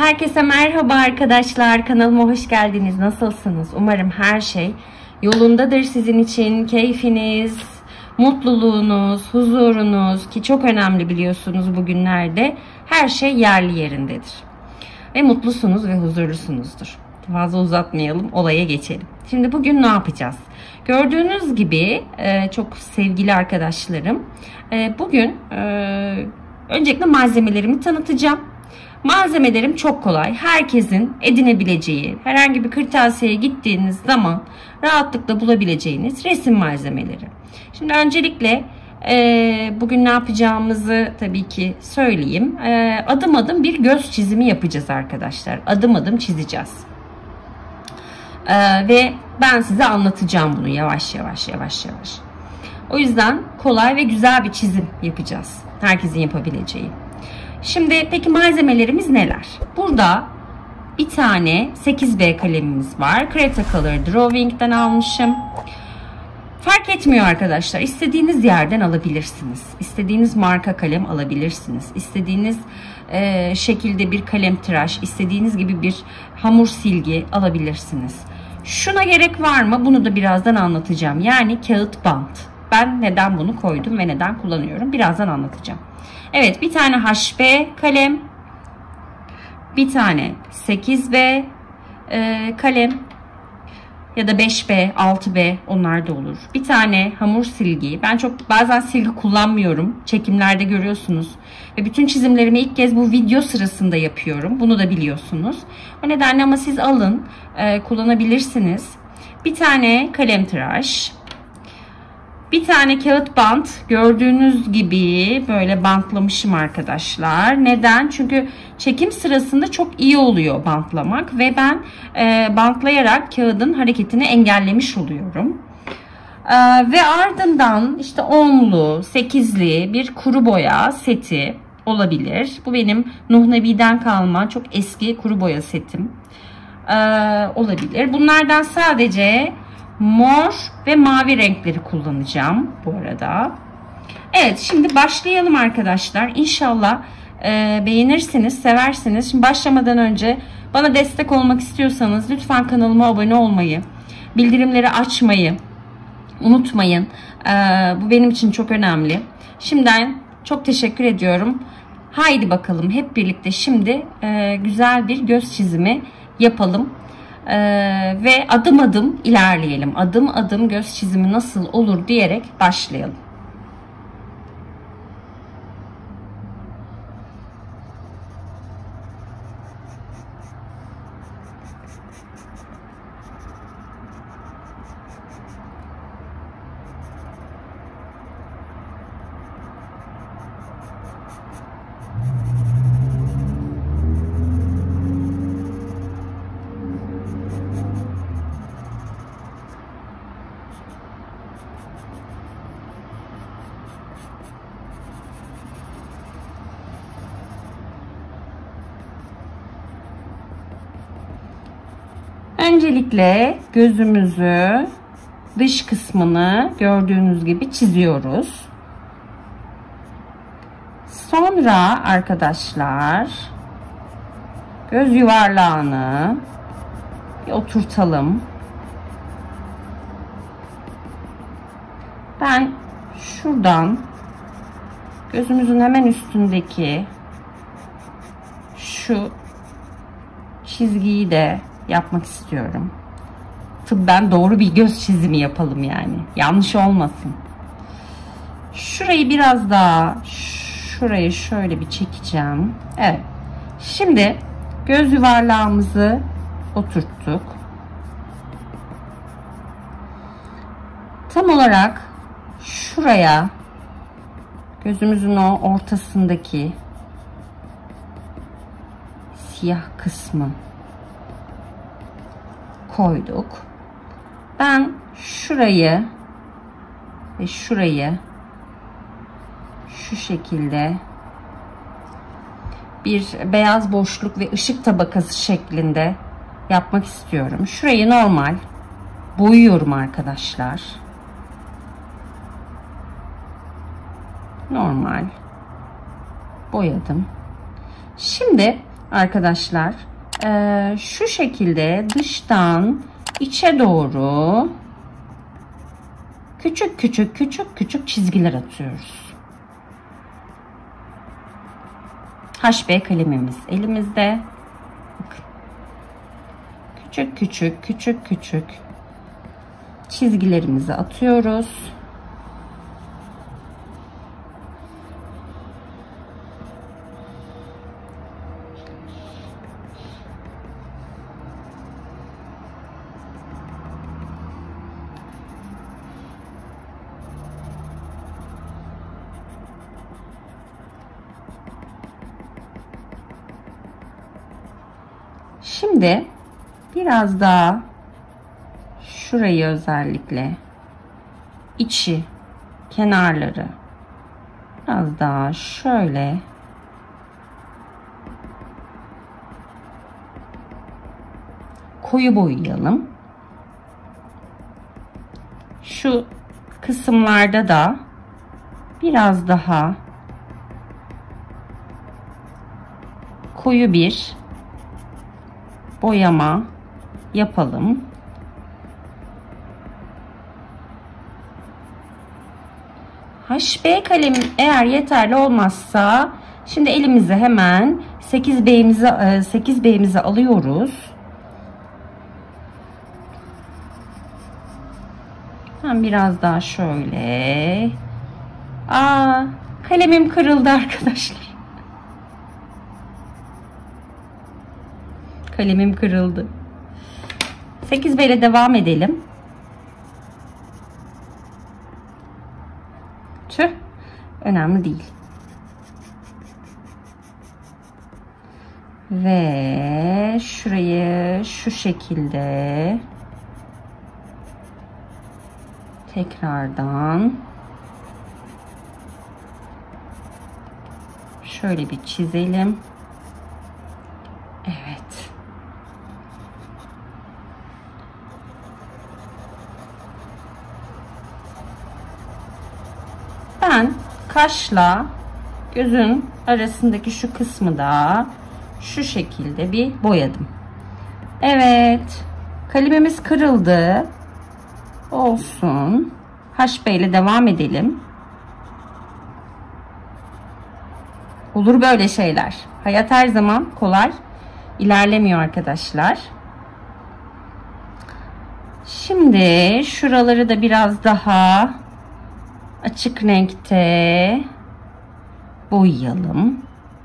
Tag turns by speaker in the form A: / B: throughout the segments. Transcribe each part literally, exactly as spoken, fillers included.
A: Herkese merhaba arkadaşlar. Kanalıma hoş geldiniz. Nasılsınız? Umarım her şey yolundadır sizin için. Keyfiniz, mutluluğunuz, huzurunuz ki çok önemli biliyorsunuz bugünlerde her şey yerli yerindedir. Ve mutlusunuz ve huzurlusunuzdur. Fazla uzatmayalım, olaya geçelim. Şimdi bugün ne yapacağız? Gördüğünüz gibi çok sevgili arkadaşlarım, bugün öncelikle malzemelerimi tanıtacağım. Malzemelerim çok kolay. Herkesin edinebileceği, herhangi bir kırtasiyeye gittiğiniz zaman rahatlıkla bulabileceğiniz resim malzemeleri. Şimdi öncelikle e, bugün ne yapacağımızı tabii ki söyleyeyim. E, adım adım bir göz çizimi yapacağız arkadaşlar. Adım adım çizeceğiz. E, ve ben size anlatacağım bunu yavaş yavaş yavaş yavaş. O yüzden kolay ve güzel bir çizim yapacağız. Herkesin yapabileceği. Şimdi peki malzemelerimiz neler? Burada bir tane sekiz B kalemimiz var. Creta Color Drawing'den almışım. Fark etmiyor arkadaşlar. İstediğiniz yerden alabilirsiniz. İstediğiniz marka kalem alabilirsiniz. İstediğiniz e, şekilde bir kalem tıraş, istediğiniz gibi bir hamur silgi alabilirsiniz. Şuna gerek var mı? Bunu da birazdan anlatacağım. Yani kağıt bant. Ben neden bunu koydum ve neden kullanıyorum? Birazdan anlatacağım. Evet, bir tane H B kalem, bir tane sekiz B e, kalem ya da beş B, altı B, onlar da olur. Bir tane hamur silgi. Ben çok bazen silgi kullanmıyorum. Çekimlerde görüyorsunuz. Ve bütün çizimlerimi ilk kez bu video sırasında yapıyorum. Bunu da biliyorsunuz. O nedenle ama siz alın, e, kullanabilirsiniz. Bir tane kalem tıraş. Bir tane kağıt bant, gördüğünüz gibi böyle bantlamışım arkadaşlar. Neden? Çünkü çekim sırasında çok iyi oluyor bantlamak ve ben e, bantlayarak kağıdın hareketini engellemiş oluyorum. E, ve ardından işte onlu, sekizli bir kuru boya seti olabilir. Bu benim Nuh Nebi'den kalma çok eski kuru boya setim e, olabilir. Bunlardan sadece mor ve mavi renkleri kullanacağım bu arada. Evet, şimdi başlayalım arkadaşlar. İnşallah e, beğenirsiniz, seversiniz. Şimdi başlamadan önce bana destek olmak istiyorsanız lütfen kanalıma abone olmayı, bildirimleri açmayı unutmayın. E, bu benim için çok önemli. Şimdiden çok teşekkür ediyorum. Haydi bakalım hep birlikte şimdi e, güzel bir göz çizimi yapalım. Ee, ve adım adım ilerleyelim. Adım adım göz çizimi nasıl olur diyerek başlayalım. Öncelikle gözümüzü, dış kısmını gördüğünüz gibi çiziyoruz. Sonra arkadaşlar göz yuvarlağını bir oturtalım. Ben şuradan gözümüzün hemen üstündeki şu çizgiyi de yapmak istiyorum. Tıbben doğru bir göz çizimi yapalım yani. Yanlış olmasın. Şurayı biraz daha şurayı şöyle bir çekeceğim. Evet. Şimdi göz yuvarlağımızı oturttuk. Tam olarak şuraya gözümüzün o ortasındaki siyah kısmı koyduk. Ben şurayı ve şurayı şu şekilde bir beyaz boşluk ve ışık tabakası şeklinde yapmak istiyorum. Şurayı normal boyuyorum arkadaşlar. Normal boyadım. Şimdi arkadaşlar e, şu şekilde dıştan içe doğru küçük küçük küçük küçük çizgiler atıyoruz. H B kalemimiz elimizde. Bakın. Küçük küçük küçük küçük çizgilerimizi atıyoruz. Şimdi biraz daha şurayı, özellikle içi, kenarları biraz daha şöyle koyu boyayalım. Şu kısımlarda da biraz daha koyu bir boyama yapalım. H B kalem eğer yeterli olmazsa şimdi elimize hemen sekiz B'mizi sekiz B'mizi alıyoruz. Ben biraz daha şöyle. Aa, kalemim kırıldı arkadaşlar. Kalemim kırıldı. sekiz B ile devam edelim. Tüh, önemli değil. Ve şurayı şu şekilde tekrardan şöyle bir çizelim. Evet. Ben kaşla gözün arasındaki şu kısmı da şu şekilde bir boyadım. Evet. Kalemimiz kırıldı. Olsun. H B ile devam edelim. Olur böyle şeyler. Hayat her zaman kolay ilerlemiyor arkadaşlar. Şimdi şuraları da biraz daha açık renkte boyayalım.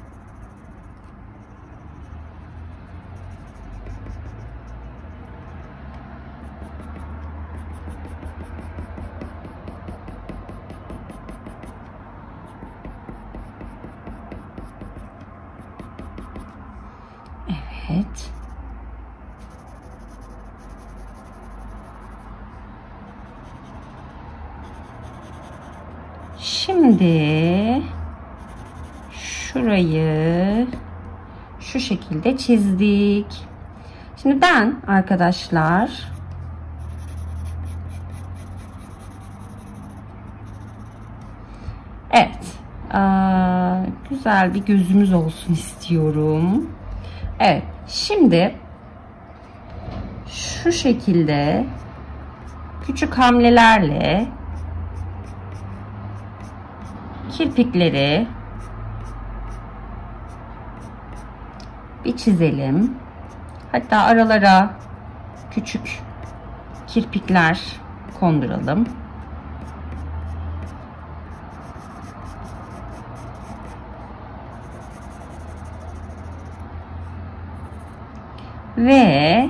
A: Evet. Şimdi şurayı şu şekilde çizdik. Şimdi ben arkadaşlar evet, aa, güzel bir gözümüz olsun istiyorum. Evet, şimdi şu şekilde küçük hamlelerle kirpikleri bir çizelim. Hatta aralara küçük kirpikler konduralım. Ve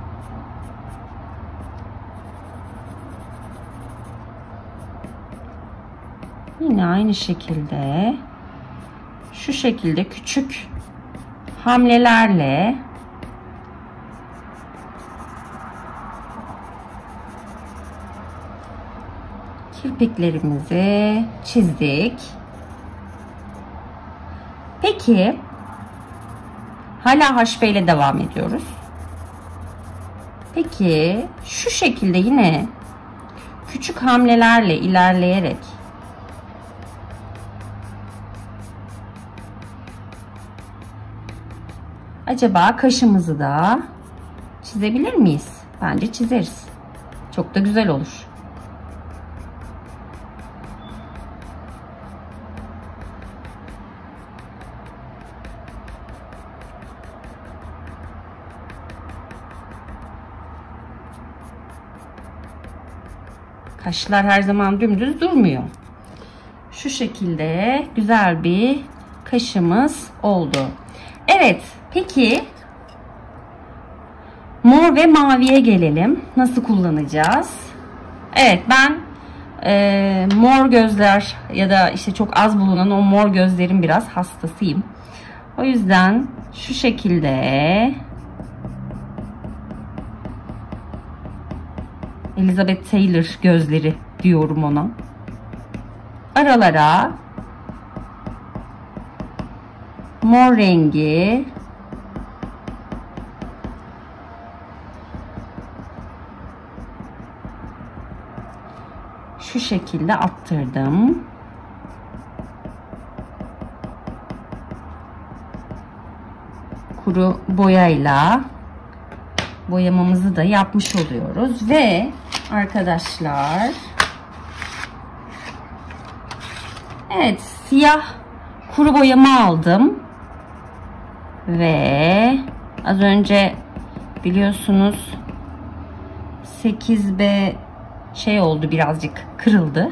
A: yine aynı şekilde şu şekilde küçük hamlelerle kirpiklerimizi çizdik. Peki hala H B ile devam ediyoruz. Peki şu şekilde yine küçük hamlelerle ilerleyerek Acaba kaşımızı da çizebilir miyiz? Bence çizeriz. Çok da güzel olur. Kaşlar her zaman dümdüz durmuyor. Şu şekilde güzel bir kaşımız oldu. Evet, peki mor ve maviye gelelim. Nasıl kullanacağız? Evet, ben e, mor gözler ya da işte çok az bulunan o mor gözlerin biraz hastasıyım. O yüzden şu şekilde Elizabeth Taylor gözleri diyorum ona. Aralara mor rengi şu şekilde attırdım. Kuru boyayla boyamamızı da yapmış oluyoruz ve arkadaşlar, evet, siyah kuru boyamı aldım ve az önce biliyorsunuz sekiz B şey oldu, birazcık kırıldı.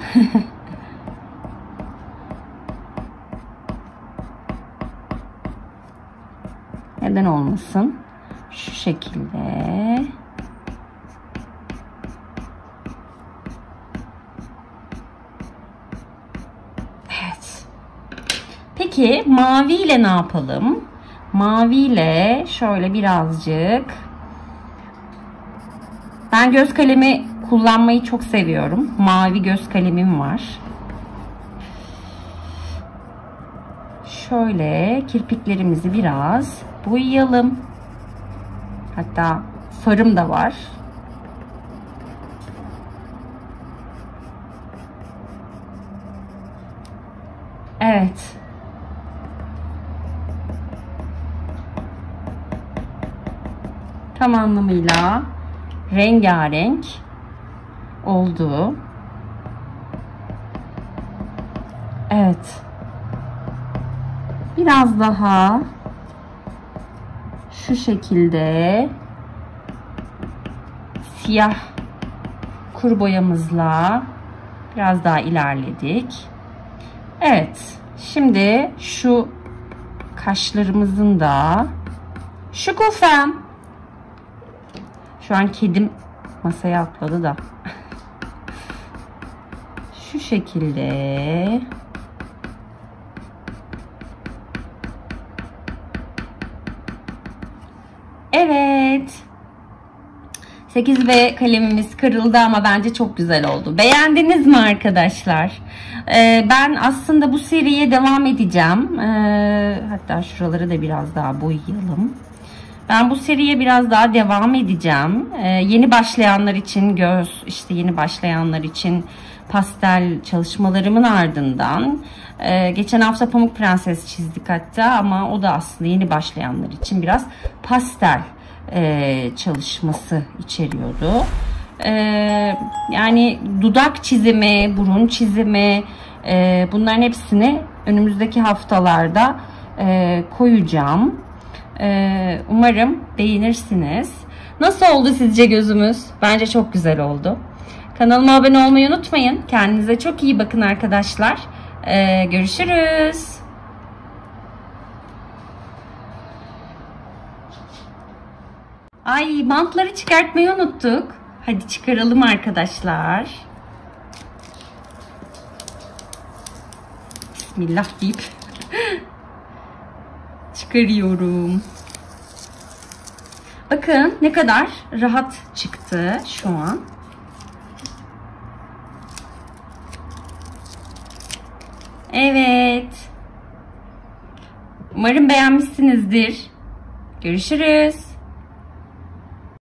A: Neden olmasın? Şu şekilde. Evet. Peki mavi ile ne yapalım? Mavi ile şöyle birazcık. Ben göz kalemi kullanmayı çok seviyorum. Mavi göz kalemim var. Şöyle kirpiklerimizi biraz boyayalım. Hatta farım da var. Evet. Tam anlamıyla rengarenk oldu. Evet. Biraz daha şu şekilde siyah kuru boyamızla biraz daha ilerledik. Evet. Şimdi şu kaşlarımızın da şu kufem. Şu an kedim masaya atladı da. Şu şekilde. Evet. sekiz B kalemimiz kırıldı ama bence çok güzel oldu. Beğendiniz mi arkadaşlar? Ee, ben aslında bu seriye devam edeceğim. Ee, hatta şuraları da biraz daha boyayalım. Ben bu seriye biraz daha devam edeceğim. Ee, yeni başlayanlar için göz, işte yeni başlayanlar için pastel çalışmalarımın ardından e, geçen hafta Pamuk Prenses çizdik hatta, ama o da aslında yeni başlayanlar için biraz pastel e, çalışması içeriyordu. E, yani dudak çizimi, burun çizimi, e, bunların hepsini önümüzdeki haftalarda e, koyacağım. E, umarım beğenirsiniz. Nasıl oldu sizce gözümüz? Bence çok güzel oldu. Kanalıma abone olmayı unutmayın. Kendinize çok iyi bakın arkadaşlar. Ee, görüşürüz. Ay, bantları çıkartmayı unuttuk. Hadi çıkaralım arkadaşlar. Bismillah deyip çıkarıyorum. Bakın ne kadar rahat çıktı şu an. Evet. Umarım beğenmişsinizdir. Görüşürüz.